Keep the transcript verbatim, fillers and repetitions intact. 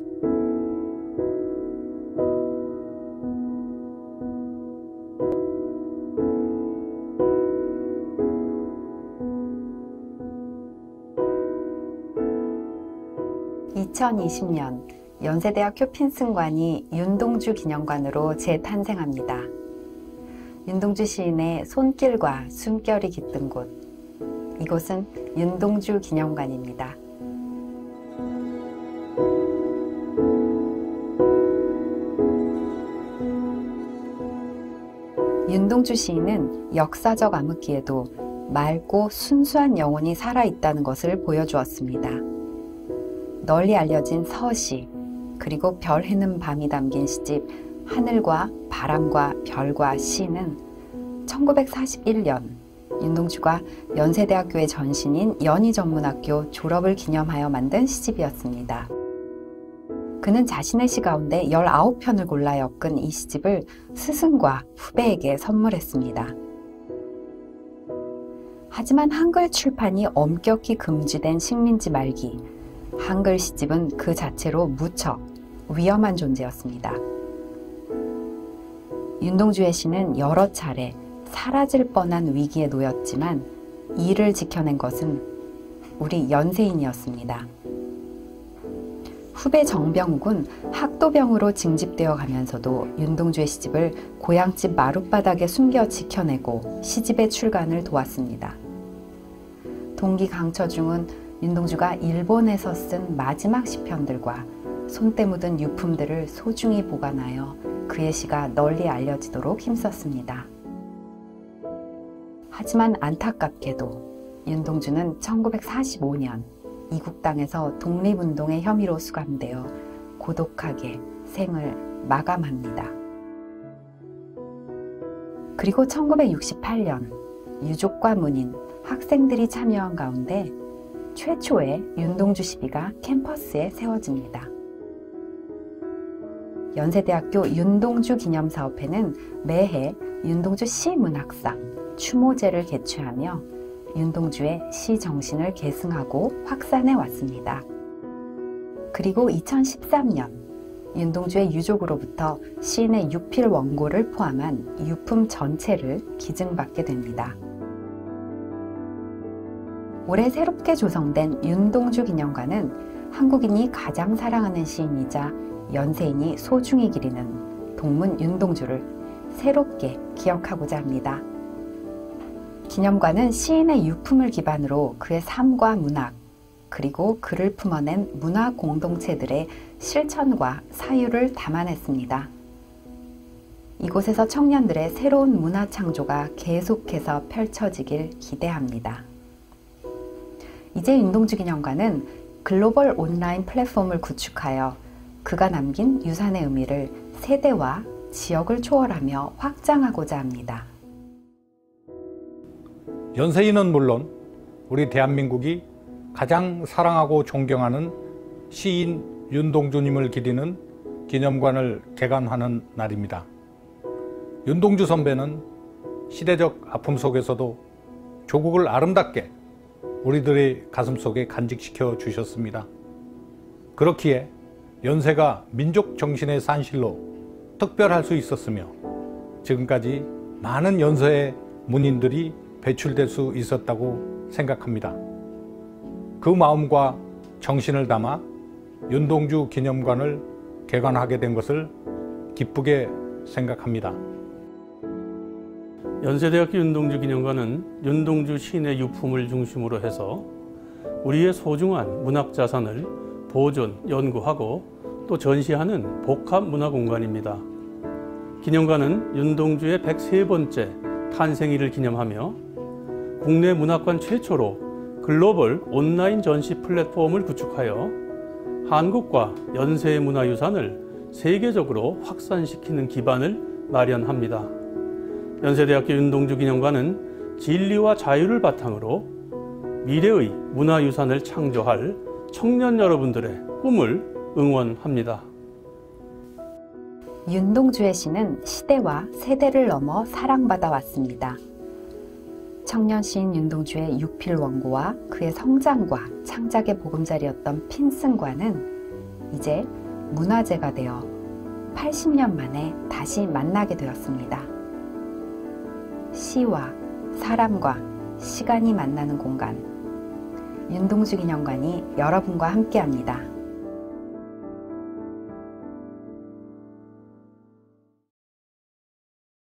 이천이십 년 연세대학교 핀슨관이 윤동주 기념관으로 재탄생합니다. 윤동주 시인의 손길과 숨결이 깃든 곳, 이곳은 윤동주 기념관입니다. 윤동주 시인은 역사적 암흑기에도 맑고 순수한 영혼이 살아있다는 것을 보여주었습니다. 널리 알려진 서시, 그리고 별 해는 밤이 담긴 시집 하늘과 바람과 별과 시는 천구백사십일 년 윤동주가 연세대학교의 전신인 연희전문학교 졸업을 기념하여 만든 시집이었습니다. 그는 자신의 시 가운데 열아홉 편을 골라 엮은 이 시집을 스승과 후배에게 선물했습니다. 하지만 한글 출판이 엄격히 금지된 식민지 말기, 한글 시집은 그 자체로 무척 위험한 존재였습니다. 윤동주의 시는 여러 차례 사라질 뻔한 위기에 놓였지만 이를 지켜낸 것은 우리 연세인이었습니다. 후배 정병욱은 학도병으로 징집되어 가면서도 윤동주의 시집을 고향집 마룻바닥에 숨겨 지켜내고 시집의 출간을 도왔습니다. 동기 강처중은 윤동주가 일본에서 쓴 마지막 시편들과 손때 묻은 유품들을 소중히 보관하여 그의 시가 널리 알려지도록 힘썼습니다. 하지만 안타깝게도 윤동주는 천구백사십오 년 이국 땅에서 독립운동의 혐의로 수감되어 고독하게 생을 마감합니다. 그리고 천구백육십팔 년 유족과 문인, 학생들이 참여한 가운데 최초의 윤동주 시비가 캠퍼스에 세워집니다. 연세대학교 윤동주 기념사업회는 매해 윤동주 시문학상, 추모제를 개최하며 윤동주의 시 정신을 계승하고 확산해 왔습니다. 그리고 이천십삼 년 윤동주의 유족으로부터 시인의 유필 원고를 포함한 유품 전체를 기증받게 됩니다. 올해 새롭게 조성된 윤동주 기념관은 한국인이 가장 사랑하는 시인이자 연세인이 소중히 기리는 동문 윤동주를 새롭게 기억하고자 합니다. 기념관은 시인의 유품을 기반으로 그의 삶과 문학, 그리고 그를 품어낸 문화 공동체들의 실천과 사유를 담아냈습니다. 이곳에서 청년들의 새로운 문화 창조가 계속해서 펼쳐지길 기대합니다. 이제 윤동주 기념관은 글로벌 온라인 플랫폼을 구축하여 그가 남긴 유산의 의미를 세대와 지역을 초월하며 확장하고자 합니다. 연세인은 물론 우리 대한민국이 가장 사랑하고 존경하는 시인 윤동주님을 기리는 기념관을 개관하는 날입니다. 윤동주 선배는 시대적 아픔 속에서도 조국을 아름답게 우리들의 가슴속에 간직시켜 주셨습니다. 그렇기에 연세가 민족 정신의 산실로 특별할 수 있었으며 지금까지 많은 연세의 문인들이 배출될 수 있었다고 생각합니다. 그 마음과 정신을 담아 윤동주 기념관을 개관하게 된 것을 기쁘게 생각합니다. 연세대학교 윤동주 기념관은 윤동주 시인의 유품을 중심으로 해서 우리의 소중한 문학자산을 보존, 연구하고 또 전시하는 복합 문화공간입니다. 기념관은 윤동주의 백세 번째 탄생일을 기념하며 국내 문학관 최초로 글로벌 온라인 전시 플랫폼을 구축하여 한국과 연세의 문화유산을 세계적으로 확산시키는 기반을 마련합니다. 연세대학교 윤동주 기념관은 진리와 자유를 바탕으로 미래의 문화유산을 창조할 청년 여러분들의 꿈을 응원합니다. 윤동주의 시는 시대와 세대를 넘어 사랑받아 왔습니다. 청년 시인 윤동주의 유필 원고와 그의 성장과 창작의 보금자리였던 핀슨관은 이제 문화재가 되어 팔십 년 만에 다시 만나게 되었습니다. 시와 사람과 시간이 만나는 공간, 윤동주 기념관이 여러분과 함께합니다.